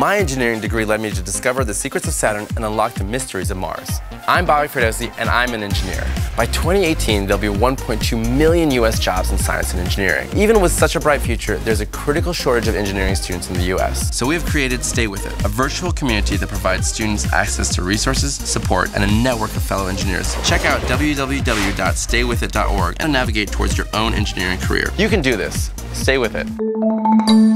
My engineering degree led me to discover the secrets of Saturn and unlock the mysteries of Mars. I'm Bobby Ferdowsi, and I'm an engineer. By 2018, there'll be 1.2 million US jobs in science and engineering. Even with such a bright future, there's a critical shortage of engineering students in the US. So we've created Stay With It, a virtual community that provides students access to resources, support, and a network of fellow engineers. Check out www.staywithit.org and navigate towards your own engineering career. You can do this. Stay with it.